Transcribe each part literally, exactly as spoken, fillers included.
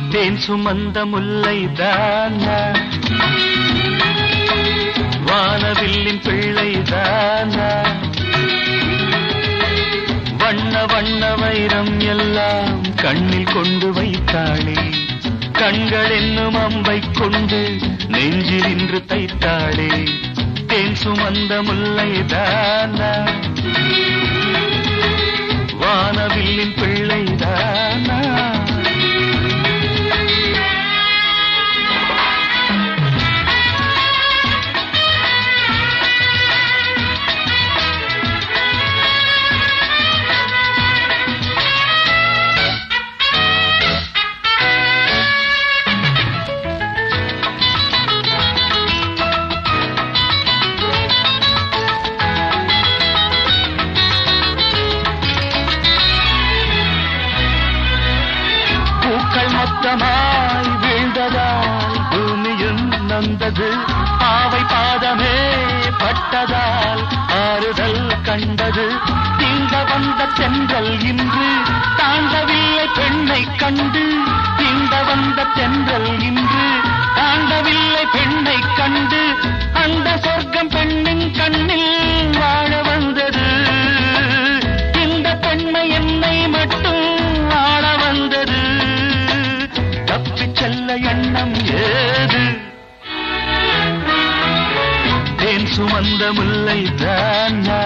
தேன் சுமந்த முல்லைதானா, வானவில்லின் பிள்ளைதானா, வண்ண வண்ண வைரம் எல்லாம் கண்ணில் கொண்டு வைத்தாளே, கண்கள் என்னும் அம்பை கொண்டு நெஞ்சில் இன்று தைத்தாளே. தேன் சுமந்த முல்லைதானா, வானவில்லின் பிள்ளைதானா. மொத்தமாய் வீழ்ந்ததால் பூமியும் நொந்தது, பாவை பாதமே பட்டதால் ஆறுதல் கண்டது. தீண்ட வந்த தென்றல் இன்று தாண்டவில்லை பெண்ணை கண்டு, தீண்ட வந்த தென்றல் இன்று தாண்டவில்லை பெண்ணை கண்டு. அந்த சொர்க்கம் பெண்ணின் கண்ணில் வாழ வந்தது, இந்த பெண்மை என்னை மட்டும் வாழ வந்தது. செல்ல எண்ணம் ஏது, தேன் சுமந்த முல்லைதானா,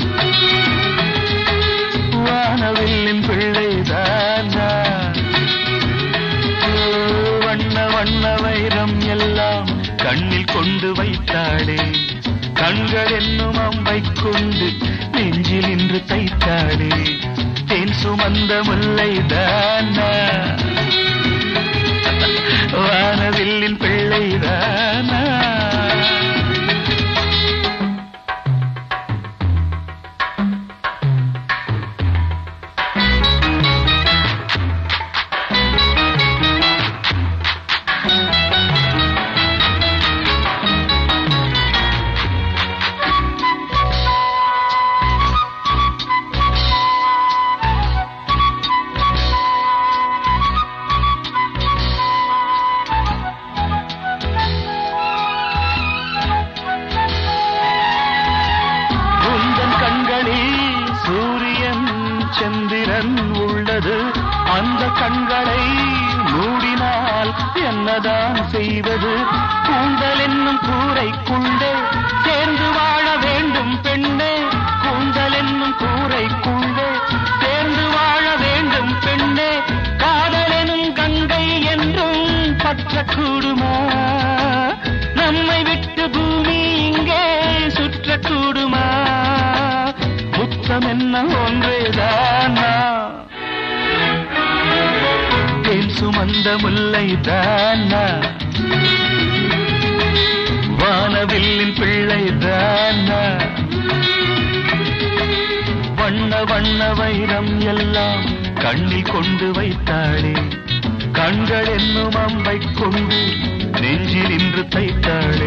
வானவில்லின் பிள்ளைதானா. வண்ண வண்ண வைரம் எல்லாம் கண்ணில் கொண்டு வைத்தாளே, கண்கள் என்னும் அம்பை கொண்டு நெஞ்சில் இன்று தைத்தாளே. தேன் சுமந்த முல்லைதானா, வானவில்லின் பிள்ளைதானா. சூரியன் சந்திரன் உள்ளது, அந்த கண்களை மூடினால் என்னதான் செய்வது. கூந்தல் என்னும் கூரைக்குள்ளே சேர்ந்து வாழ வேண்டும் பெண்ணே, கூந்தல் என்னும் கூரைக்குள்ளே சேர்ந்து வாழ வேண்டும் பெண்ணே. காதல் எனும் கங்கை என்றும் பற்றக்கூடுமா, நம்மை விட்டு பூமி இங்கே சுற்றக்கூடுமா. முத்தம் என்ன ஒன்றேதானா, தேன் சுமந்த முல்லைதானா, வானவில்லின் பிள்ளைதானா. வண்ண வண்ண வைரம் எல்லாம் கண்ணில் கொண்டு வைத்தாளே, கண்கள் என்னும் அம்பை கொண்டு நெஞ்சில் இன்று தைத்தாளே.